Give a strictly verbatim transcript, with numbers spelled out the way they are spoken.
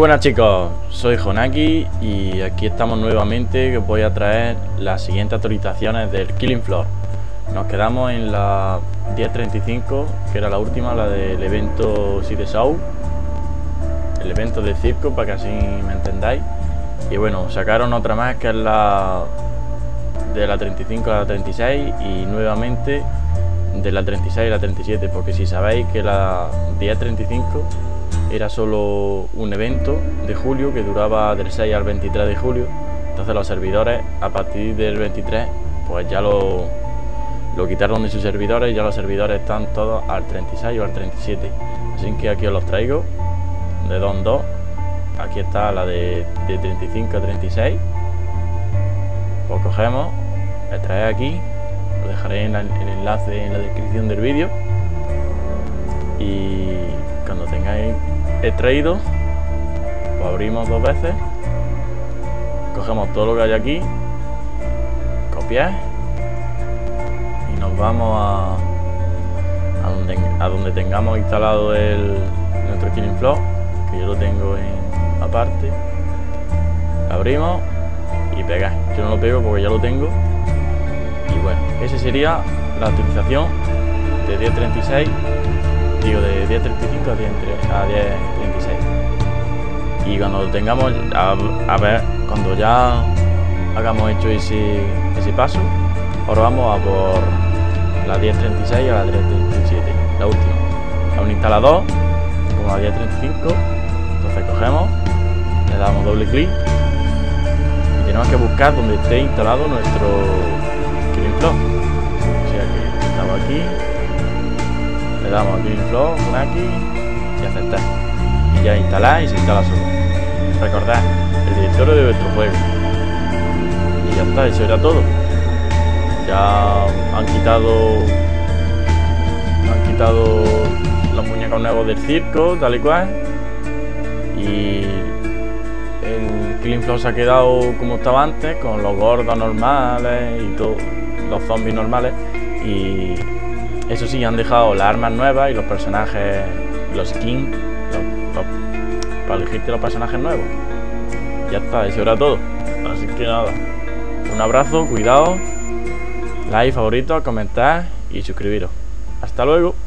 Muy buenas chicos, soy Jonaki y aquí estamos nuevamente, que os voy a traer las siguientes actualizaciones del Killing Floor. Nos quedamos en la diez treinta y cinco, que era la última, la del evento City Show, el evento del circo, para que así me entendáis. Y bueno, sacaron otra más, que es la de la treinta y cinco a la treinta y seis, y nuevamente de la treinta y seis a la treinta y siete, porque si sabéis que la diez treinta y cinco era solo un evento de julio que duraba del seis al veintitrés de julio. Entonces los servidores a partir del veintitrés pues ya lo, lo quitaron de sus servidores, y ya los servidores están todos al treinta y seis o al treinta y siete. Así que aquí os los traigo de dos en dos. Aquí está la de, de treinta y cinco a treinta y seis. Pues cogemos, extraer aquí, os dejaré en la, el enlace en la descripción del vídeo, y cuando tengáis extraído, pues abrimos dos veces, cogemos todo lo que hay aquí, copiar y nos vamos a, a, donde, a donde tengamos instalado el nuestro Killing Floor, que yo lo tengo en aparte. Abrimos y pegar. Yo no lo pego porque ya lo tengo. Y bueno, esa sería la actualización de diez treinta y seis, digo de diez treinta y cinco a diez treinta y seis. Y cuando tengamos, a, a ver, cuando ya hagamos hecho ese, ese paso, ahora vamos a por la diez treinta y seis a la diez treinta y siete, la última. A un instalador como la diez treinta y cinco. Entonces cogemos, le damos doble clic y tenemos que buscar donde esté instalado nuestro Killing Floor. O sea que estamos aquí, le damos a Killing Floor, aquí y aceptar, y ya instalar, y se instala solo. Recordad el directorio de vuestro juego, y ya está. Eso era todo. Ya han quitado han quitado los muñecos nuevos del circo, tal y cual, y el Killing Floor se ha quedado como estaba antes, con los gordos normales y todos los zombies normales. Y eso sí, han dejado las armas nuevas y los personajes, los skins, los, los, para elegirte los personajes nuevos. Ya está, eso era todo. Así que nada, un abrazo, cuidado, like, favorito, comentar y suscribiros. Hasta luego.